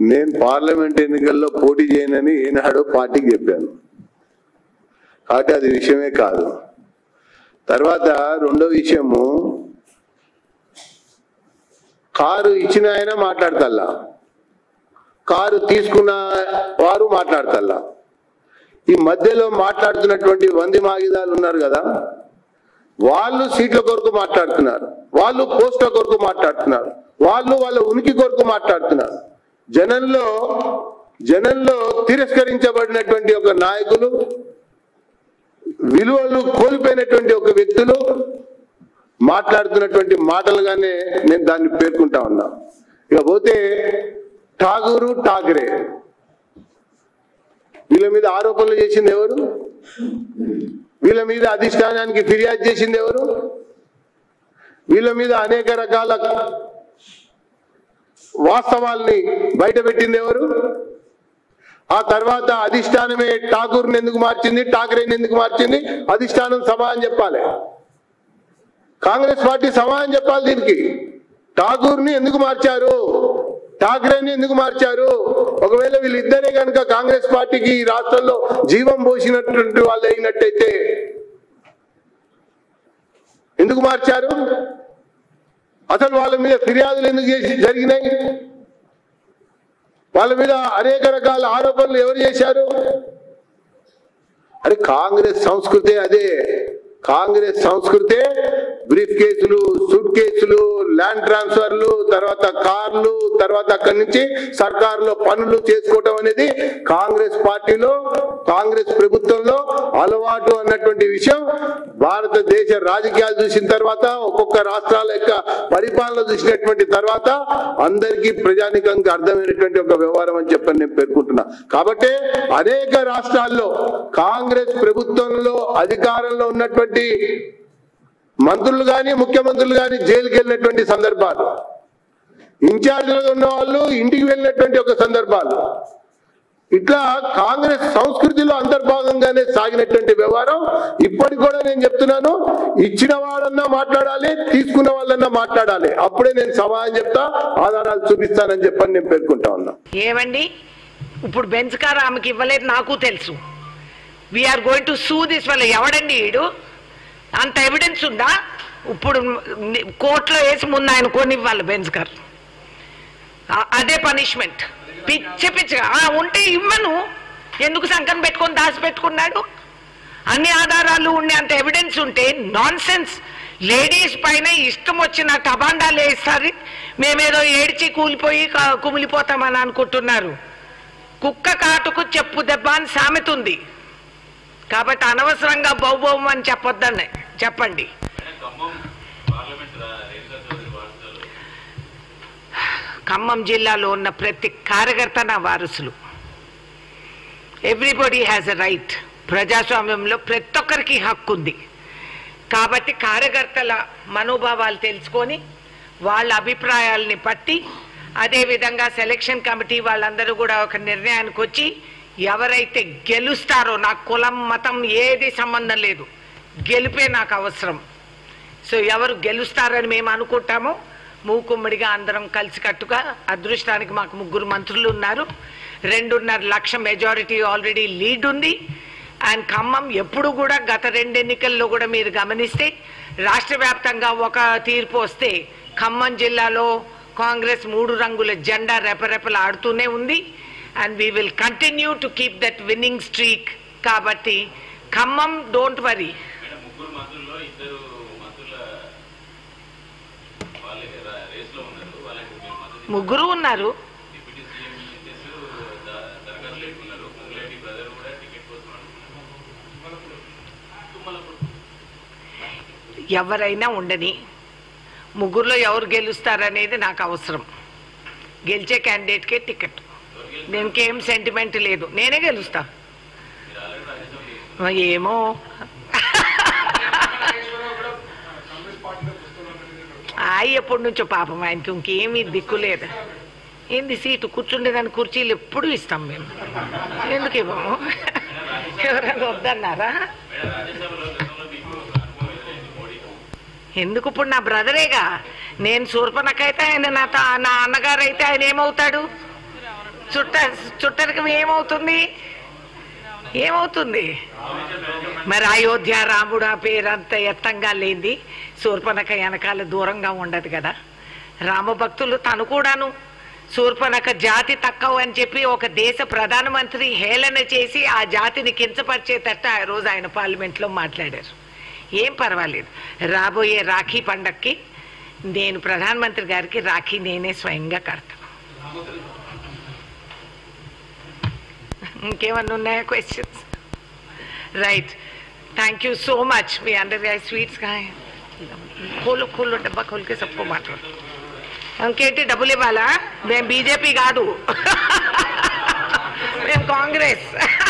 నేను పార్లమెంట్ ఎన్నికల్లో పోటీ చేయనని ఈనాడు పార్టీకి చెప్పాను. కాబట్టి అది విషయమే కాదు. తర్వాత రెండో విషయము, కారు ఇచ్చిన ఆయన మాట్లాడతల్లా, కారు తీసుకున్న వారు మాట్లాడతల్లా. ఈ మధ్యలో మాట్లాడుతున్నటువంటి వంది మాగిదాలు ఉన్నారు కదా, వాళ్ళు సీట్ల కొరకు మాట్లాడుతున్నారు, వాళ్ళు పోస్టుల కొరకు మాట్లాడుతున్నారు, వాళ్ళు వాళ్ళ ఉనికి కొరకు మాట్లాడుతున్నారు. జనంలో తిరస్కరించబడినటువంటి ఒక నాయకులు, విలువలు కోల్పోయినటువంటి ఒక వ్యక్తులు మాట్లాడుతున్నటువంటి మాటలుగానే నేను దాన్ని పేర్కొంటా ఉన్నా. ఇకపోతే ఠాగూరు, ఠాకరే వీళ్ళ మీద ఆరోపణలు చేసింది ఎవరు? వీళ్ళ మీద అధిష్టానానికి ఫిర్యాదు చేసింది ఎవరు? వీళ్ళ మీద అనేక రకాల వాస్తవాల్ని బయటపెట్టింది ఎవరు? ఆ తర్వాత అధిష్టానమే ఠాగూర్ని ఎందుకు మార్చింది, ఠాకరేని ఎందుకు మార్చింది? అధిష్టానం సమాధానం చెప్పాలి, కాంగ్రెస్ పార్టీ సమాధానం చెప్పాలి. దీనికి ఠాగూర్ని ఎందుకు మార్చారు, ఠాకరేని ఎందుకు మార్చారు? ఒకవేళ వీళ్ళిద్దరే కనుక కాంగ్రెస్ పార్టీకి ఈ రాష్ట్రంలో జీవం పోసినటువంటి వాళ్ళు అయినట్టయితే ఎందుకు మార్చారు? అసలు వాళ్ళ మీద ఫిర్యాదులు ఎందుకు జరిగినాయి? వాళ్ళ మీద అనేక రకాల ఆరోపణలు ఎవరు చేశారు? అరే కాంగ్రెస్ సంస్కృతే అదే. కాంగ్రెస్ సంస్కృతే బ్రీఫ్ కేసులు, సూట్ కేసులు, ల్యాండ్ ట్రాన్స్ఫర్లు, తర్వాత కార్లు, తర్వాత అక్కడి నుంచి సర్కారులో పనులు చేసుకోవటం అనేది కాంగ్రెస్ పార్టీలో, కాంగ్రెస్ ప్రభుత్వంలో అలవాటు అన్నటువంటి విషయం భారతదేశ రాజకీయాలు చూసిన తర్వాత, ఒక్కొక్క రాష్ట్రాల యొక్క పరిపాలన చూసినటువంటి తర్వాత అందరికీ ప్రజానికంగా అర్థమైనటువంటి ఒక వ్యవహారం అని చెప్పని నేను పేర్కొంటున్నా. కాబట్టి అనేక రాష్ట్రాల్లో కాంగ్రెస్ ప్రభుత్వంలో అధికారంలో ఉన్నటువంటి మంత్రులు కానీ, ముఖ్యమంత్రులు కానీ జైలుకి వెళ్ళినటువంటి సందర్భాలు, ఇన్ఛార్జీలుగా ఉన్న వాళ్ళు ఇంటికి వెళ్ళినటువంటి ఒక సందర్భాలు, ఇట్లా కాంగ్రెస్ సంస్కృతిలో అంతర్భాగంగానే సాగినటువంటి వ్యవహారం ఇప్పటికి కూడా నేను చెప్తున్నాను. ఇచ్చిన వాళ్ళన్నా మాట్లాడాలి, తీసుకున్న వాళ్ళన్నా మాట్లాడాలి. అప్పుడే నేను సమాధానం చెప్తా, ఆధారాలు చూపిస్తానని చెప్పని నేను పేర్కొంటా ఉన్నా. ఏమండి, ఇప్పుడు బెంచ్ కార్ ఆమెకి ఇవ్వలేదు నాకు తెలుసు. We're going to sue this వల్ల. ఎవడండి వీడు? అంత ఎవిడెన్స్ ఉందా? ఇప్పుడు కోర్టులో వేసి ముందు ఆయన కొనివ్వాలి బెంచ్ కార్. అదే పనిష్మెంట్. పిచ్చిగా ఉంటే ఇవ్వను. ఎందుకు సంకం పెట్టుకొని దాచిపెట్టుకున్నాడు? అన్ని ఆధారాలు ఉండే అంత ఎవిడెన్స్ ఉంటే నాన్ సెన్స్. లేడీస్ పైన ఇష్టం వచ్చిన టబాండాలు వేస్తారు. మేమేదో ఏడ్చి కూలిపోయి కుమిలిపోతామని అనుకుంటున్నారు. కుక్క కాటుకు చెప్పు దెబ్బ అని సామెత ఉంది. కాబట్టి అనవసరంగా బౌబౌం అని చెప్పొద్దండి. చెప్పండి. ఖమ్మం జిల్లాలో ఉన్న ప్రతి కార్యకర్త నా వారసులు. Everybody has a right. ప్రజాస్వామ్యంలో ప్రతి ఒక్కరికి హక్కు ఉంది. కాబట్టి కార్యకర్తల మనోభావాలు తెలుసుకొని వాళ్ళ అభిప్రాయాలని పట్టి, అదేవిధంగా సెలక్షన్ కమిటీ వాళ్ళందరూ కూడా ఒక నిర్ణయానికి వచ్చి ఎవరైతే గెలుస్తారో, నాకు కులం మతం ఏది సంబంధం లేదు, గెలిపే నాకు అవసరం. సో ఎవరు గెలుస్తారని మేము అనుకుంటామో మూకుమ్మడిగా అందరం కలిసికట్టుగా, అదృష్టానికి మాకు 3 మంత్రులు ఉన్నారు, 2.5 లక్ష మెజారిటీ ఆల్రెడీ లీడ్ ఉంది. అండ్ ఖమ్మం ఎప్పుడు కూడా గత 2 ఎన్నికల్లో కూడా మీరు గమనిస్తే రాష్ట్ర వ్యాప్తంగా ఒక తీర్పు వస్తే ఖమ్మం జిల్లాలో కాంగ్రెస్ 3 రంగుల జెండా రెపరెపలు ఆడుతూనే ఉంది. And we will continue to keep that winning streak. కాబట్టి ఖమ్మం డోంట్ వరీ. ముగ్గురు ఉన్నారు. ఎవరైనా ఉండని, ముగ్గురులో ఎవరు గెలుస్తారనేది నాకు అవసరం. గెలిచే క్యాండిడేట్కే టికెట్. దీనికి ఏం సెంటిమెంట్ లేదు. నేనే గెలుస్తా. ఏమో ఎప్పటి నుంచో పాపం ఆయనకి ఇంకేమీ దిక్కు లేదు. ఏంది సీటు కూర్చుండేదాన్ని కుర్చీలు ఎప్పుడు ఇస్తాం మేము. ఎందుకు ఇవ్వము? ఎవరైనా వద్దన్నారా? ఎందుకు? ఇప్పుడు నా బ్రదరేగా. నేను శూర్పణకైతే ఆయన నా అన్నగారు అయితే ఆయన ఏమవుతాడు? చుట్టరికం ఏమవుతుంది? మరి అయోధ్య రాముడు ఆ పేరంత ఎత్తంగా లేనిది శూర్పణఖ వెనకాల దూరంగా ఉండదు కదా. రామభక్తులు తను కూడాను శూర్పణఖ జాతి తక్కువ అని చెప్పి ఒక దేశ ప్రధానమంత్రి హేళన చేసి ఆ జాతిని కించపరిచేటట్టు ఆ రోజు ఆయన పార్లమెంట్లో మాట్లాడారు. ఏం పర్వాలేదు, రాబోయే రాఖీ పండక్కి నేను ప్రధానమంత్రి గారికి రాఖీ నేనే స్వయంగా కడతా. ఇంకేమన్నా ఉన్నాయా questions? Right, thank you so much. మీ అందరి స్వీట్స్ కాయ खोलो डब्बा खोल के सबको बांटो. ఇంకేంటి డబ్బులు ఇవ్వాలా? మేము బీజేపీ కాదు, మేము కాంగ్రెస్.